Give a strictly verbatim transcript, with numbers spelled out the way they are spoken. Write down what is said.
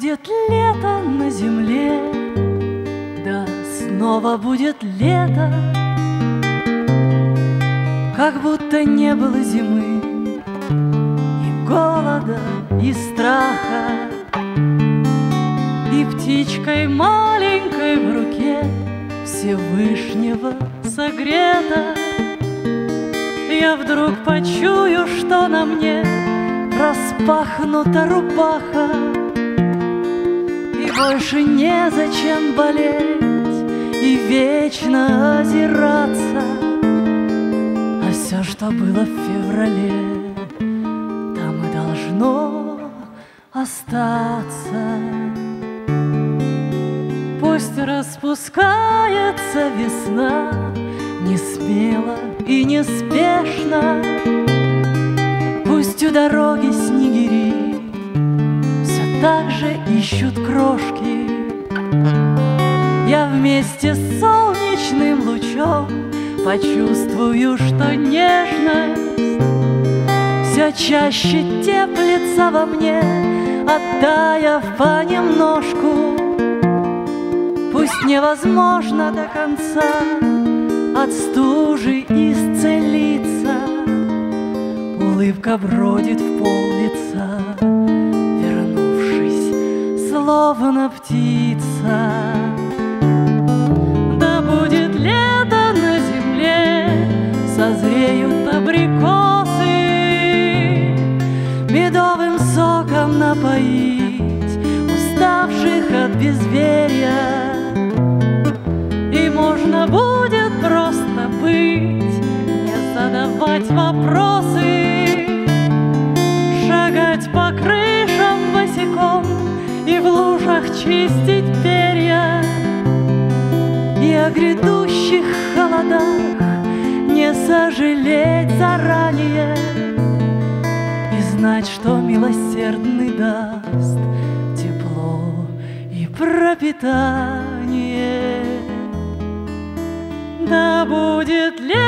будет лето на земле, да снова будет лето, как будто не было зимы, и голода, и страха, и птичкой маленькой в руке Всевышнего согрета. Я вдруг почую, что на мне распахнута рубаха, и больше незачем болеть и вечно озираться. А все, что было в феврале, там и должно остаться. Пусть распускается весна не смело и неспешно, пусть у дороги снегири все так же ищут крошки. Я вместе с солнечным лучом почувствую, что нежность все чаще теплится во мне, оттаяв понемножку. Пусть невозможно до конца от стужи исцелиться, улыбка бродит в пол лица, вернувшись, словно птица. Да будет лето на земле, созреют абрикосы, медовым соком напоить уставших от безверия. И можно будет просто быть, не задавать вопросы, шагать по крышам босиком и в лужах чистить перья. И о грядущих холодах не сожалеть заранее, и знать, что милосердный даст тепло и пропитание. Да будет лето